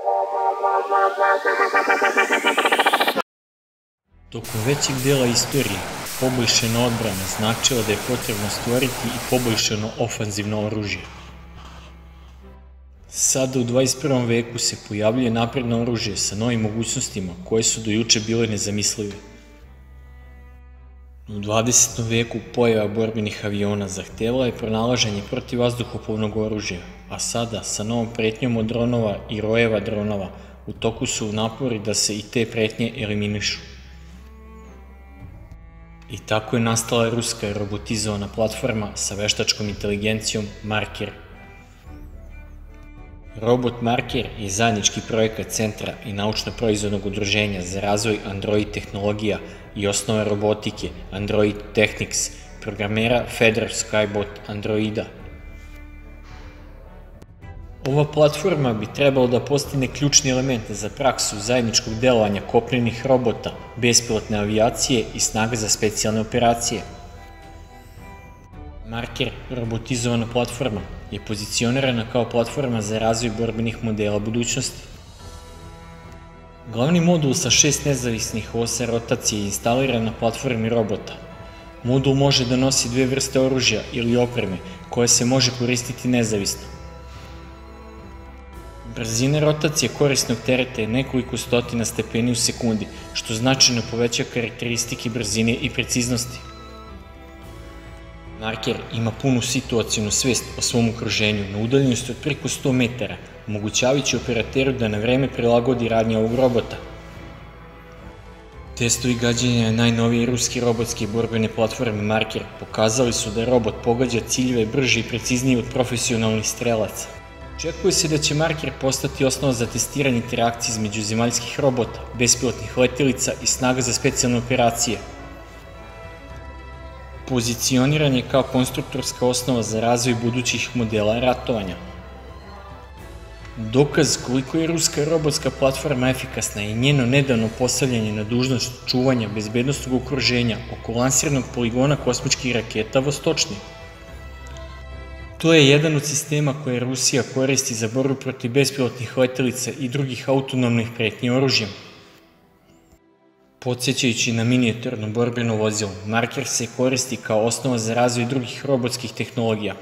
Tokom većeg dela istorije, poboljšana odbrana značila da je potrebno stvoriti i poboljšano ofanzivno oružje. Sada u 21. veku se pojavljuje napredno oružje sa novim mogućnostima koje su do juče bile nezamislive. U 20. veku pojava borbenih aviona zahtevala je pronalaženje protivvazduhoplovnog oružja, a sada sa novom pretnjom od dronova i rojeva dronova u toku su napori da se i te pretnje eliminišu. I tako je nastala ruska robotizovana platforma sa veštačkom inteligencijom Marker. Robot Marker je zajednički projekat Centra i naučno-proizvodnog udruženja za razvoj Android tehnologija i osnove robotike Android Technics, programera Fedor Skybot Androida. Ova platforma bi trebalo da postane ključni element za praksu zajedničkog delovanja kopnenih robota, bespilotne avijacije i snaga za specijalne operacije. Marker, robotizovana platforma, je pozicionirana kao platforma za razvoj borbenih modela budućnosti. Glavni modul sa 6 nezavisnih osa rotacije je instaliran na platformi robota. Modul može da nosi 2 vrste oružja ili opreme koje se može koristiti nezavisno. Brzina rotacije korisnog tereta je nekoliko stotina stepeni u sekundi, što značajno poveća karakteristike brzine i preciznosti. Marker ima punu situacionu svest o svom okruženju na udaljenosti od preko 100 metara, omogućavajući operateru da na vreme prilagodi radnje ovog robota. Testovi gađanja najnovije ruske robotske borbene platforme Marker pokazali su da robot pogađa ciljeve brže i preciznije od profesionalnih strelaca. Očekuje se da će Marker postati osnova za testiranje interakcije između zemaljskih robota, bespilotnih letelica i snaga za specijalne operacije. Pozicioniran je kao konstruktorska osnova za razvoj budućih modela ratovanja. Dokaz koliko je ruska robotska platforma efikasna je njeno nedavno postavljanje na dužnost čuvanja bezbednosnog okruženja oko lansirnog poligona kosmičkih raketa Vostočni. To je jedan od sistema koje Rusija koristi za borbu protiv bespilotnih letelica i drugih autonomnih pretnji oružjem. Podsjećajući na minijaturno borbeno vozilo, Marker se koristi kao osnova za razvoj drugih robotskih tehnologija.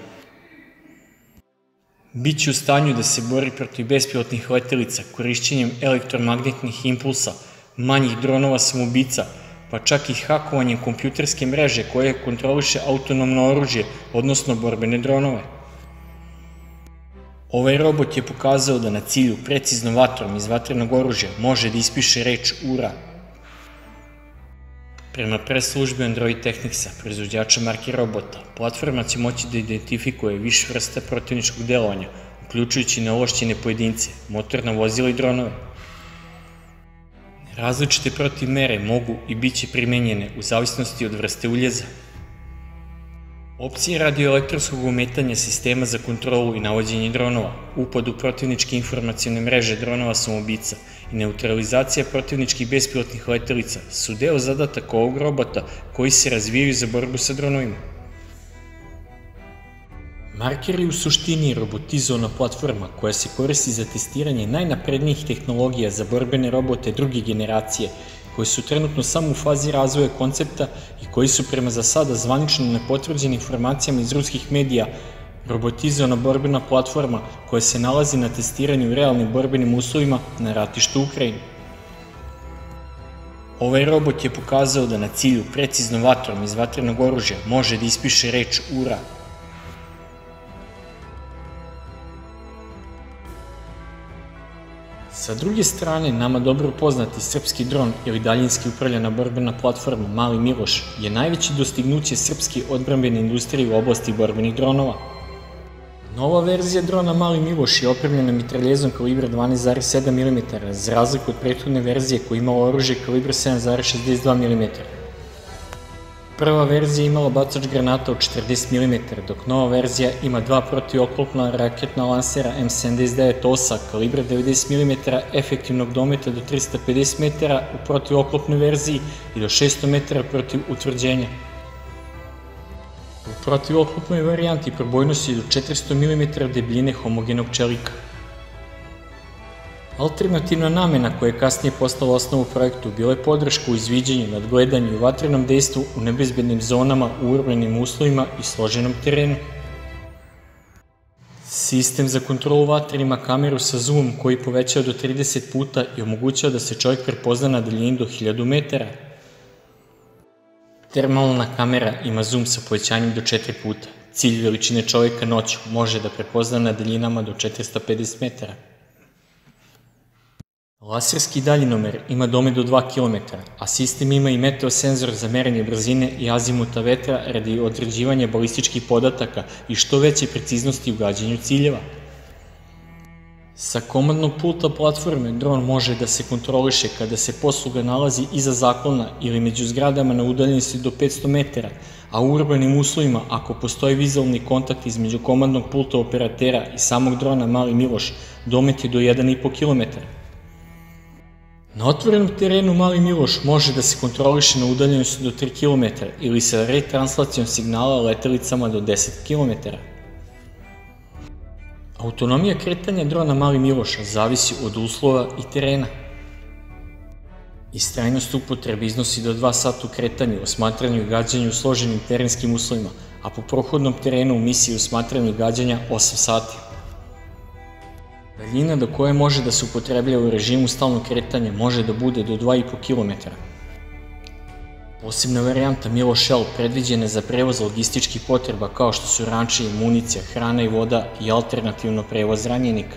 Biće u stanju da se bori protiv bespilotnih letelica korišćenjem elektromagnetnih impulsa, manjih dronova samoubica, pa čak i hakovanjem kompjuterske mreže koje kontroliše autonomno oružje, odnosno borbene dronove. Ovaj robot je pokazao da na cilju precizno vatrom iz vatrenog oružja može da ispiše reč URA. Prema press-službi Android Technicsa, proizvođača Marker robota, platforma će moći da identifikuje više vrsta protivničkog delovanja, uključujući neovlašćene pojedince, motorna vozila i dronove. Različite protivmere mogu i bit će primenjene u zavisnosti od vrste uljeza. Opcije radioelektronskog ometanja sistema za kontrolu i navođenje dronova, upad u protivničke informacione mreže dronova samoubica i neutralizacija protivničkih bespilotnih letelica su deo zadataka ovog robota koji se razvijaju za borbu sa dronovima. Marker je u suštini robotizovana platforma koja se koristi za testiranje najnaprednijih tehnologija za borbene robote druge generacije, koji su trenutno samo u fazi razvoja koncepta i koji su prema za sada zvanično nepotvrđenim informacijama iz ruskih medija robotizovana borbena platforma koja se nalazi na testiranju u realnim borbenim uslovima na ratištu u Ukrajini. Ovaj robot je pokazao da na cilju precizno vatrom iz vatrenog oružja može da ispiše reč URA. Sa druge strane, nama dobro poznati srpski dron ili daljinski upravljana borbena platforma Mali Miloš je najveće dostignuće srpske odbrambene industrije u oblasti borbenih dronova. Nova verzija drona Mali Miloš je opremljena mitraljezom kalibra 12,7 mm, za razliku od prethodne verzije koja imala oružje kalibra 7,62 mm. Prva verzija imala bacač granata od 40 mm, dok nova verzija ima dva protioklopna raketna lansera M79 OSA kalibra 90 mm efektivnog dometa do 350 metara u protioklopnoj verziji i do 600 metara protiv utvrđenja. U protivoklopnoj varijanti probojnost je do 400 mm debljine homogenog čelika. Alternativna namena koja je kasnije postala osnovu projektu bila je podrška u izviđanju, nadgledanju i vatrenom dejstvu u nebezbednim zonama, u urbanim uslovima i složenom terenu. Sistem za kontrolu vatre ima kameru sa zoomom koji povećava do 30 puta i omogućava da se čovjek prepozna na daljini do 1000 metara. Termalna kamera ima zoom sa povećanjem do 4 puta. Cilj veličine čovjeka noću može da prepozna na daljinama do 450 metara. Laserski daljinomer ima domet do 2 km, a sistem ima i meteosenzor za merenje brzine i azimuta vetra radi određivanja balističkih podataka i što veće preciznosti u gađanju ciljeva. Sa komandnog pulta platforme dron može da se kontroliše kada se posluga nalazi iza zaklona ili među zgradama na udaljenosti do 500 metara, a u urbanim uslovima ako postoji vizualni kontakt između komandnog pulta operatera i samog drona Mali Miloš, domet je do 1,5 km. Na otvorenom terenu Mali Miloš može da se kontroliše na udaljenosti do 3 km ili sa retranslacijom signala letelicama do 10 km. Autonomija kretanja drona Mali Miloš zavisi od uslova i terena. Istrajnost upotrebe iznosi do 2 sata u kretanju, osmatranju i gađanju u složenim terenskim uslovima, a po prohodnom terenu u misiji osmatranja i gađanja 8 sati. Daljina do koje može da se upotrebljava u režimu stalnog kretanja može da bude do 2,5 km. Posebna varijanta Miloš L predviđena je za prevoz logističkih potreba kao što su ranče i municija, hrana i voda i alternativno prevoz ranjenika.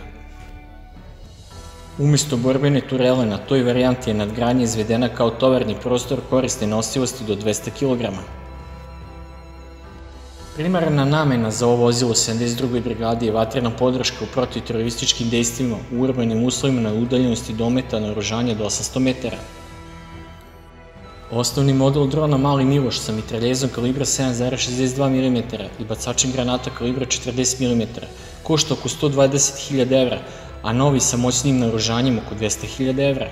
Umesto borbene turele na toj varijanti je nadgradnja izvedena kao tovarni prostor korisne nosivosti do 200 kg. Primarna namena za ovo vozilo 72. brigade je vatrena podrška u protiterorističkim dejstvima u urbanim uslovima na udaljenosti dometa naoružanja do 800 metara. Osnovni model drona Mali Miloš sa mitraljezom kalibra 7,62 mm i bacačem granata kalibra 40 mm košta oko 120.000 evra, a novi sa moćnim naoružanjem oko 200.000 evra.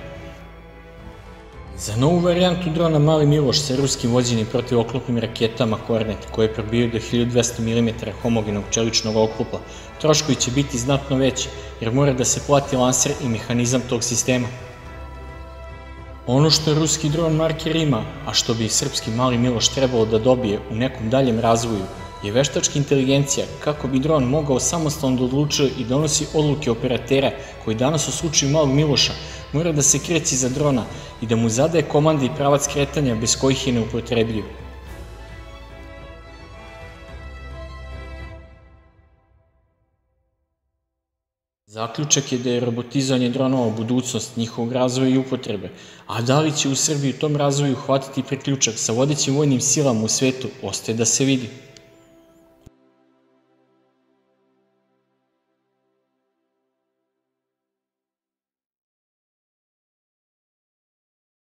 Za novu varijantu drona Mali Miloš sa ruskim vođenim protivoklopnim raketama Kornet koje probijaju do 1200 mm homogenog čeličnog oklopa, troškovi će biti znatno veći jer mora da se plati lanser i mehanizam tog sistema. Ono što ruski dron Marker ima, a što bi srpski Mali Miloš trebalo da dobije u nekom daljem razvoju, je veštačka inteligencija kako bi dron mogao samostalno da odlučuje i donosi odluke operatera koji danas u slučaju Malog Miloša mora da se kreće iza drona i da mu zadaje komande i pravac kretanja bez kojih je neupotrebljiv. Zaključak je da je robotizovanje dronova budućnost njihovog razvoja i upotrebe, a da li će u Srbiji u tom razvoju hvatiti priključak sa vodećim vojnim silama u svetu, ostaje da se vidi.